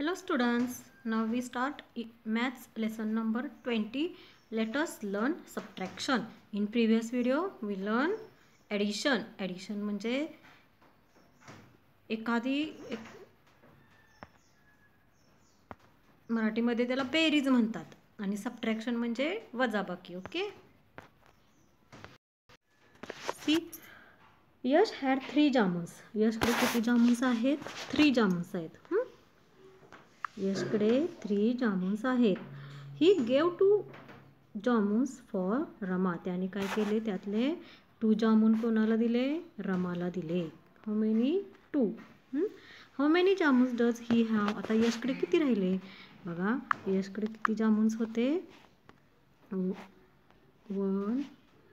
Hello students, now we start maths lesson number 20. Let us learn subtraction. In previous video we learn addition. Addition म्हणजे मराठीमध्ये त्याला बेरीज म्हणतात आणि subtraction म्हणजे वजाबाकी. Okay, see Yash had 3 jamuns. यशकडे किती जामुन्स आहेत? 3 जामुन्स आहेत. यशकडे 3 जामुन्स आहेत. He gave 2 jamuns for Rama. त्याने काय केले? त्यातले 2 जामुन कोणाला दिले? रमाला दिले. How many? 2. How many jamuns does he have? आता यशकडे किती राहिले बघा. यशकडे किती जामुन्स होते? 1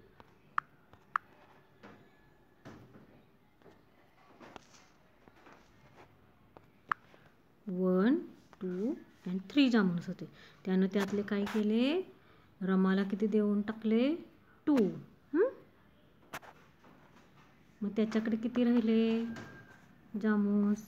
2 and 3 जामुन्स होते. त्यानं त्यातले काय केले? रमाला किती देऊन टाकले? 2. मग त्याच्याकडे किती राहिले जामुन्स?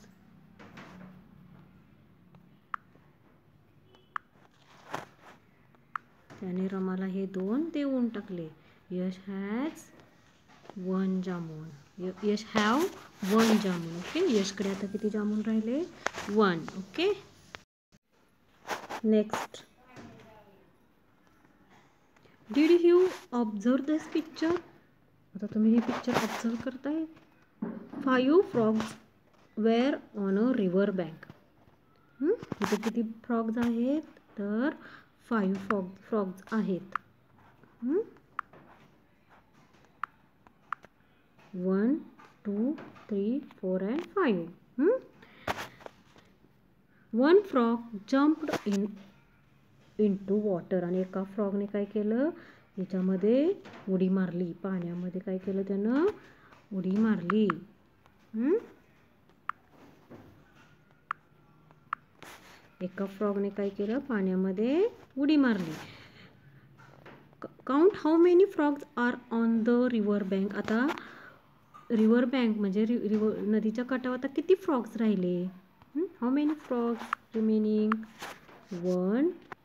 त्याने रमाला हे 2 देऊन टाकले. Yash has 1 jamun. Yash have 1 jamun. Okay, यशकडे आता किती जामुन राहिले? 1. Okay, next. Did you observe this picture? आता तुम्ही हे पिक्चर ऑब्झर्व करताय. 5 frogs were on a river bank. इथे किती फ्रॉग्स आहेत? तर 5 frogs आहेत. 1 2 3 4 and 5. One frog jumped into water. आणि एका फ्रॉगने काय केलं? याच्यामध्ये उडी मारली. पाण्यामध्ये काय केलं त्यानं? उडी मारली. एका फ्रॉगने काय केलं? पाण्यामध्ये उडी मारली. Count how many frogs are on the river bank. आता रिव्हर बँक म्हणजे नदीच्या काठावर आता किती फ्रॉग्स राहिले? How many frogs remaining? 1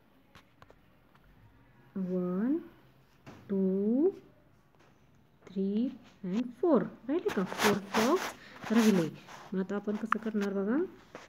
2 3 and 4 राहिले का? 4 फ्रॉग्स राहिले. मग आता आपण कसं करणार बघा.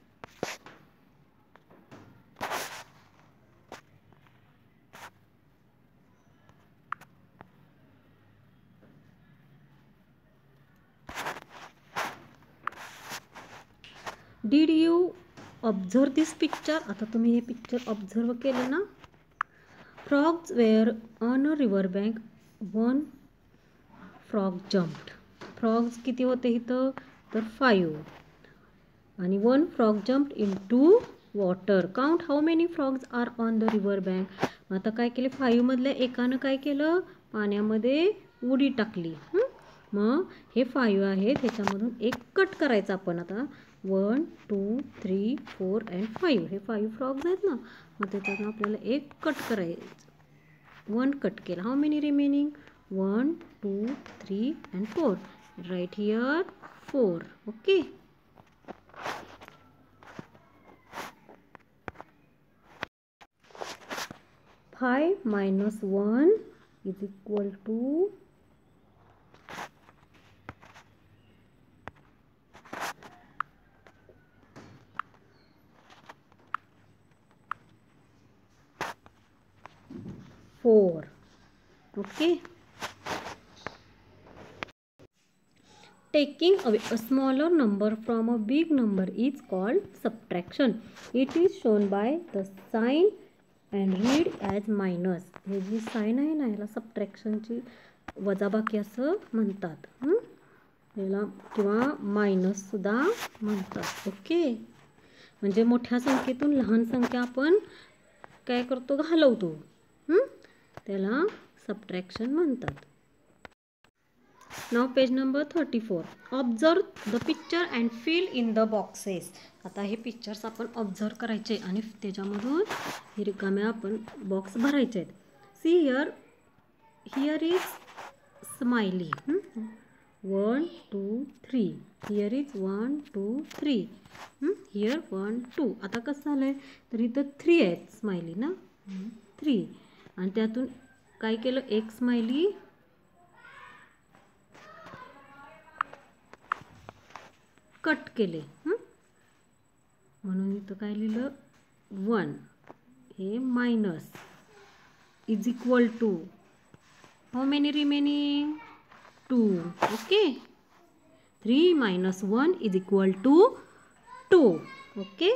Did you observe this picture? आता तुम्ही हे पिक्चर ऑब्झर्व केले ना. Frogs were on a river bank. 1 frog jumped. Frogs किती होते इथं? तर 5. आणि 1 frog jumped into water. Count how many frogs are on the river bank. आता काय केले? 5 मधल्या एकानं काय केलं? पाण्यामध्ये उडी टाकली. मग हे 5 आहेत, ह्याच्यामधून एक कट करायचं आपण. आता 1 2 3 4 and 5 हे 5 फ्रॉग्स आहेत ना. मग त्याच्यातून आपल्याला एक कट करायचं. 1 कट केला. How many remaining? 1 2 3 and 4. Right here 4. Okay, five minus 1 is equal to 4. Okay, taking away a smaller number from a big number is called subtraction. It is shown by the sign and read as minus. हे जी sign आहे ना, याला सबट्रॅक्शनची वजाबाकी असं म्हणतात. याला किंवा minus सुद्धा म्हणतात. ओके, म्हणजे मोठ्या संख्येतून लहान संख्या आपण काय करतो? घालवतो. त्याला सबट्रॅक्शन म्हणतात. नाव page number 34. Observe the picture and fill in the boxes. आता हे पिक्चर्स आपण ऑब्झर्व करायचे आणि त्याच्यामधून हे रिकाम्या आपण बॉक्स भरायचे आहेत. See here is smiley. 1 2 3. Here is 1 2 3. Here 1 2. आता कसं झालं आहे तर इथं 3 आहेत स्माइली ना, 3. आणि त्यातून काय केलं, एक स्माइली कट केले. म्हणून इथं काय लिहिलं 1. हे minus is equal to how many remaining 2. Okay, 3 minus 1 is equal to 2. Okay.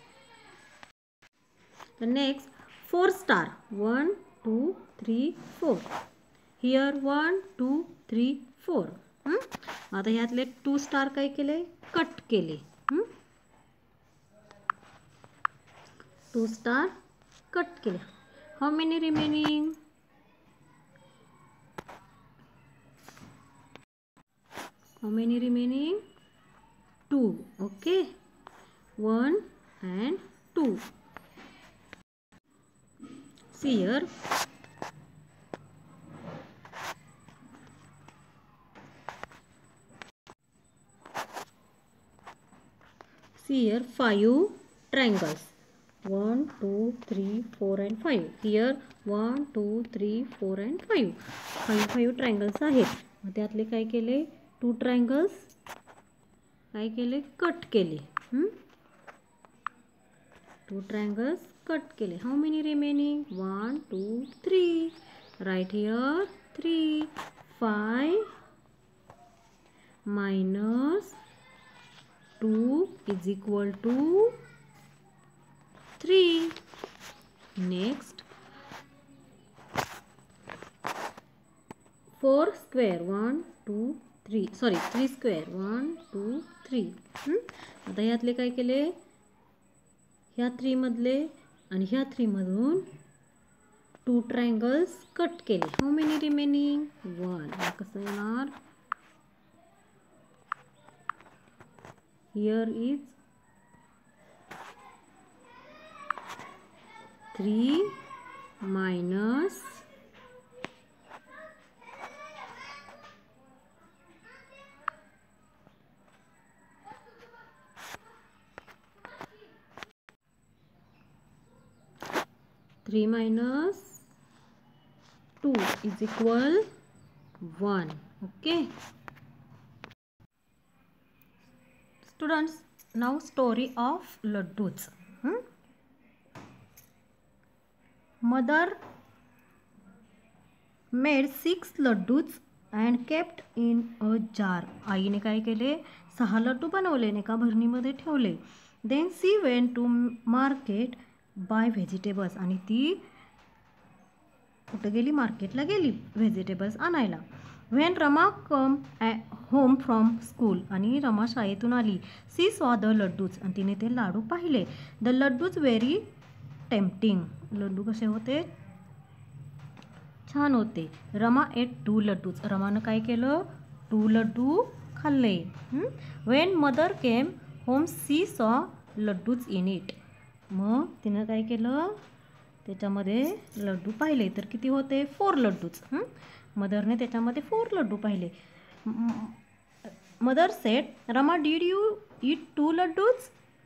The next 4 star 1 2 3 4. Here 1 2 3 4. आता ह्यातले 2 स्टार काय केले, कट केले. 2 स्टार कट केले. How many remaining, how many remaining 2. Okay, 1 and 2. See here, see here 5 triangles 1 2 3 4 and 5. Here 1 2 3 4 and 5. 5 triangles आहेत. मग त्यातले काय केले, 2 triangles काय केले, कट केले. 2 triangles कट केले. How many remaining 1 2 3. Right here 3. 5 minus 2 is equal to 3. Next 4 square 1 2 3. Sorry 3 square 1 2 3. आता ह्यातले काय केले, ह्या 3 मधले आणि ह्या 3 मधून 2 ट्रायंगल्स कट केले. How many remaining 1. कसं येणार, here is 3 minus 3 minus 2 is equal 1. Okay. Students, now story of laddus. Mother made 6 laddus and kept in a jar. आईने काय केले, 6 लड्डू बनवले आणि एका भरणीमध्ये ठेवले. Then she went to market buy vegetables. आणि ती कुठं गेली, मार्केटला गेली व्हेजिटेबल्स आणायला. When Rama come home from school. आणि रमा शाळेतून आली. सी सॉ द लड्डूज. आणि तिने ते लाडू पाहिले. The laddoos very tempting. लड्डू कसे होते, छान होते. रमा एट 2 लड्डूज. रमानं काय केलं, 2 लड्डू खाल्ले. When mother came home she saw laddoos in it. मग तिनं काय केलं, त्याच्यामध्ये लड्डू पाहिले. तर किती होते, 4 लड्डूच. मदरने त्याच्यामध्ये 4 लड्डू पाहिले. Mother said, Rama did you eat 2 laddoos.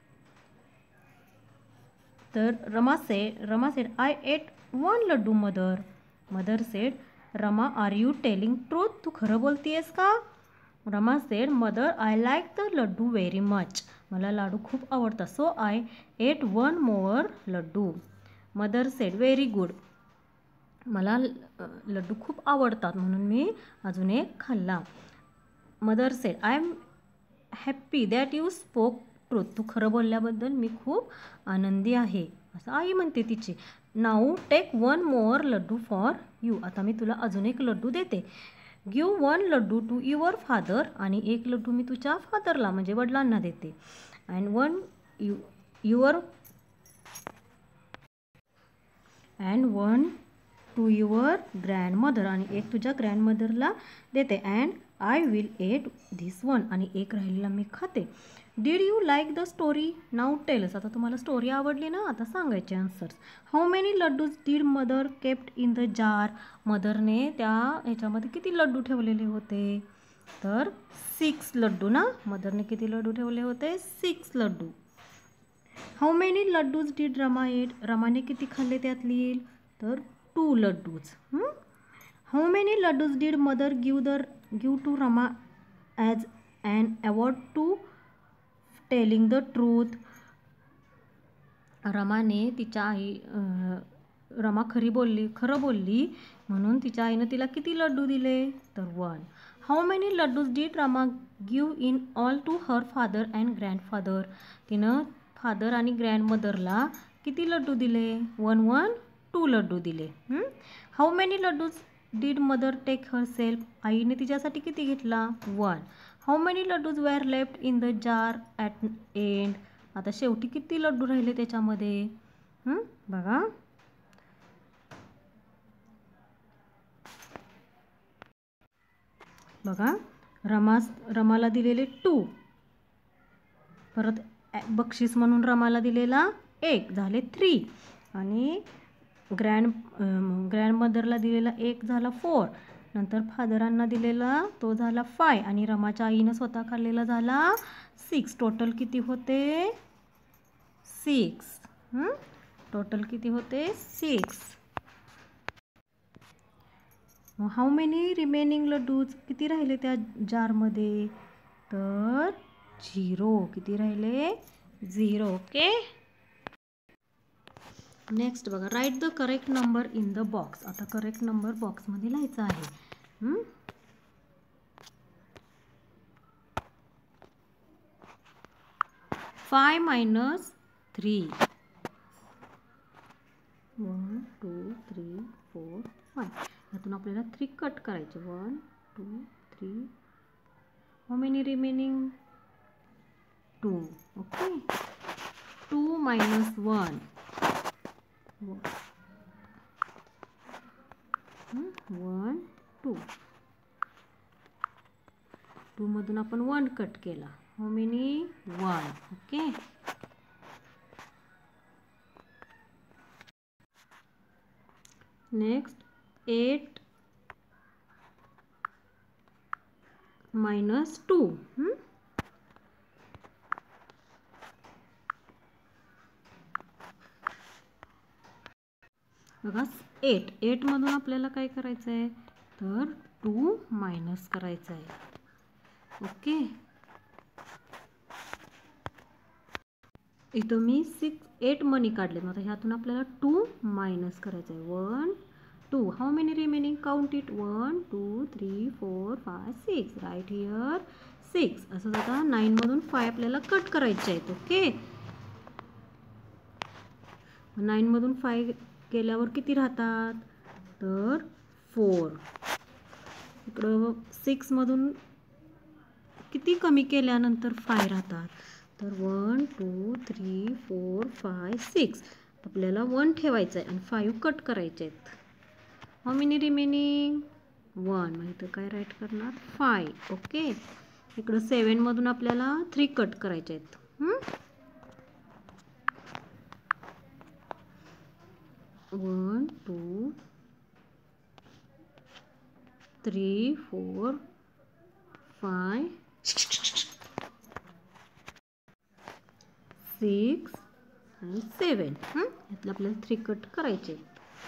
तर रमा said I ate 1 laddoo mother. Mother said, Rama are you telling truth. तू खरं बोलतीयस का. Rama said, mother I like the laddoo very much. मला लाडू खूप आवडतात. So I ate 1 more laddoo. Mother said, very good. मला लड्डू खूप आवडतात म्हणून मी अजून एक खाल्ला. Mother said, I am happy that you spoke truth. तू खरं बोलल्याबद्दल मी खूप आनंदी आहे, असं आई म्हणते तिची. Now take 1 more laddoo for you. आता मी तुला अजून एक लड्डू देते. Give 1 laddoo to your father. आणि 1 लड्डू मी तुझ्या फादरला म्हणजे वडिलांना देते. And 1 to your grandmother. आणि 1 तुझ्या ग्रँडमदरला देते. And I will eat this 1. आणि 1 राहिलेला मी खाते. Did you like the story. Now tell us. आता तुम्हाला स्टोरी आवडली ना, आता सांगायचे answers. How many laddoos did mother kept in the jar. मदरने त्या ह्याच्यामध्ये किती लड्डू ठेवलेले होते, तर 6 लड्डू ना, मदरने किती लड्डू ठेवले होते? 6 लड्डू. How many laddoos did Rama ate? रमाने किती खाल्ले त्यातली? तर 2 laddoos. How many laddoos did mother give to Rama as an award to telling the truth? रमाने तिच्या रमा खरं बोलली म्हणून तिच्या आईनं तिला किती लड्डू दिले? तर 1. How many laddoos did Rama give in all to her father and grandfather? तिनं फादर आणि ग्रँडमदरला किती लड्डू दिले? 1, 2 लड्डू दिले. How many laddoos did mother take herself? आईने तिच्यासाठी किती घेतला? 1. How many laddoos were left in the jar at end? आता शेवटी किती लड्डू राहिले त्याच्यामध्ये? बघा, रमाला दिलेले 2, परत बक्षीस म्हणून रमाला दिलेला 1 झाले 3, आणि ग्रँडमदरला दिलेला 1 झाला 4, नंतर फादरांना दिलेला तो झाला 5, आणि रमाच्या आईनं स्वतः खाल्लेला झाला 6. टोटल किती होते? 6. टोटल किती होते? 6. How many remaining laddoos? किती राहिले त्या जारमध्ये? तर 0. किती राहिले? 0. ओके. नेक्स्ट बघा, right the correct number in the box. आता करेक्ट नंबर बॉक्समध्ये लिहायचा आहे. 5 - 3. 1, 2, 3, 4, 5. यातून आपल्याला 3 कट करायचे. 1, 2, 3. How many remaining? 2. ओके. 2 - 1. 1, 2. 2 मधून आपण 1 कट केला. How many? 1. ओके. नेक्स्ट 8 - 2. बघा, 8 मधून आपल्याला काय करायचं आहे? तर 2 मायनस करायचं आहे. ओके. इथं मी 8 मनी काढले, मग ह्यातून आपल्याला 2 मायनस करायचं आहे. 1, 2. How many remaining? Count it. 1, 2, 3, 4, 5, 6. Right here 6. असं आता 9 मधून 5 आपल्याला कट करायचे आहेत. ओके. 9 मधून 5 केल्यावर किती राहतात? तर 4. इकडं 6 मधून किती कमी केल्यानंतर 5 राहतात? तर 1, 2, 3, 4, 5, 6. आपल्याला 1 ठेवायचं आहे आणि 5 कट करायचे आहेत. How many remaining? 1. मग इथं काय राईट करणार? 5. ओके. इकडं 7 मधून आपल्याला 3 कट करायचे आहेत. 1, 2, 3, 4, 5, 6 आणि 7. यातलं आपल्याला 3 कट करायचे.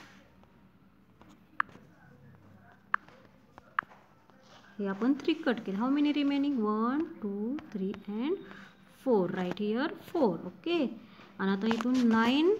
हे आपण 3 कट केले. How many remaining? 1, 2, 3 and 4. Right here 4. Okay. आणि आता इथून 9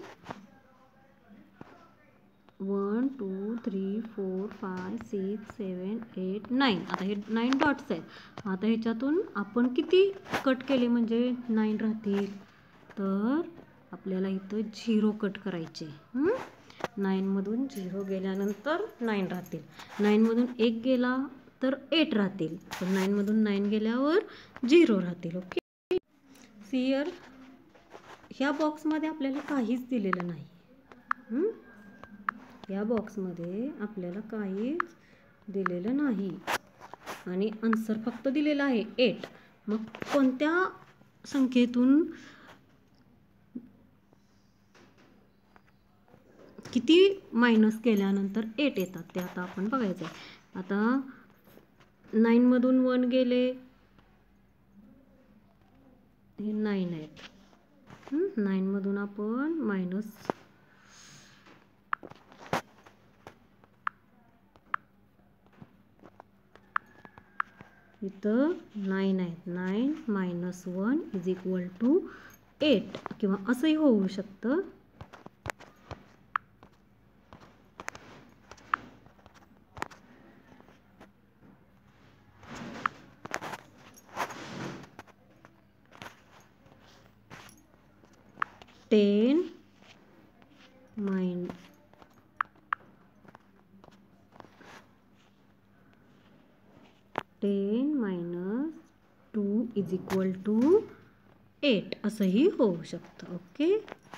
1, 2, 3, 4, 5, 6, 7, 8, 9. आता हे 9 डॉट्स आहेत. आता ह्याच्यातून आपण किती कट केले म्हणजे 9 राहतील? तर आपल्याला इथं 0 कट करायचे. 9 मधून 0 गेल्यानंतर 9 राहतील. 9 मधून 1 गेला तर 8 राहतील. तर 9 मधून 9 गेल्यावर 0 राहतील. ओके. हिअर ह्या बॉक्समध्ये आपल्याला काहीच दिलेलं नाही. या बॉक्समध्ये आपल्याला काहीच दिलेलं नाही आणि आन्सर फक्त दिलेला आहे 8. मग कोणत्या संख्येतून किती मायनस केल्यानंतर 8 येतात ते आता आपण बघायचं आहे. आता 9 मधून 1 गेले, हे 9 आहेत. 9 मधून आपण मायनस इथं 9 आहेत. 9 मायनस 1 इज इक्वल टू 8 किंवा असंही होऊ शकतं. Ten minus 2 is equal to 8 असंही होऊ शकतं. Okay.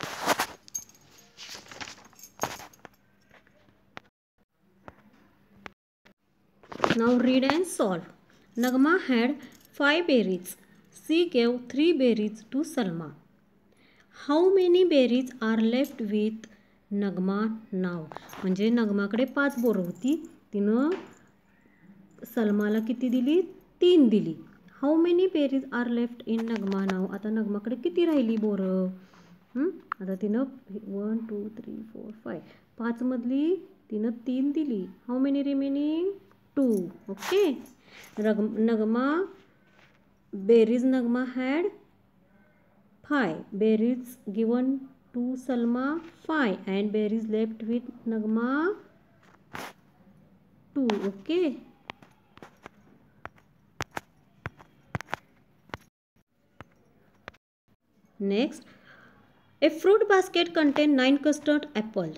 Now read and solve. Nagma had 5 berries. She gave 3 berries to Salma. How many berries are left with Nagma now? म्हणजे नगमाकडे 5 बोरं होती, तिनं सलमाला किती दिली? 3 दिली. How many berries are left in Nagma now? आता नगमाकडे किती राहिली बोरं? आता तिनं 1 2 3 4 5 5 मधली तिनं 3 दिली. How many remaining? 2. Okay. Nagma berries Nagma had 5. Berries given to Salma 5 and berries left with Nagma 2. Okay. Next, a fruit basket contained 9 custard apple.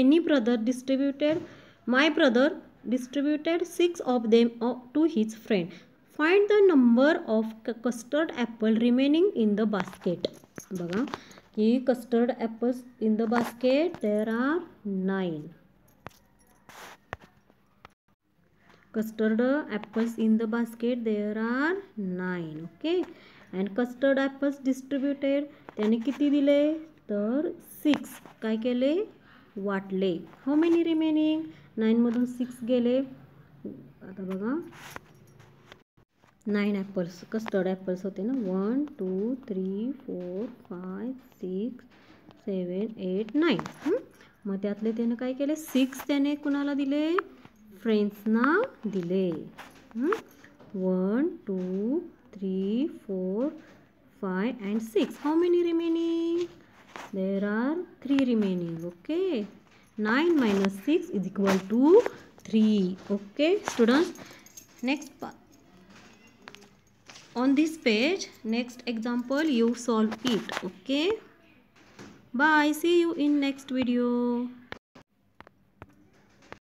My brother distributed 6 of them to his friend. Find the number of custard apple remaining in the basket. बघा की custard apples in the basket there are 9. Custard apples in the basket there are 9. Okay. And custard apples distributed त्याने किती दिले? तर 6 काय केले? वाटले. How many remaining? 9 मधून 6 गेले. आता बघा 9 ॲपल्स कस्टर्ड ॲपल्स होते ना. 1 2 3 4 5 6 7 8 9. मग त्यातले त्याने काय केले? 6 त्याने कुणाला दिले? फ्रेंड्सना दिले. 1 2 3 4 5 and 6. How many remaining? There are 3 remaining. Okay. 9 minus 6 is equal to 3. Okay, students. Next on this page, next example you solve it. Okay. Bye. See you in next video.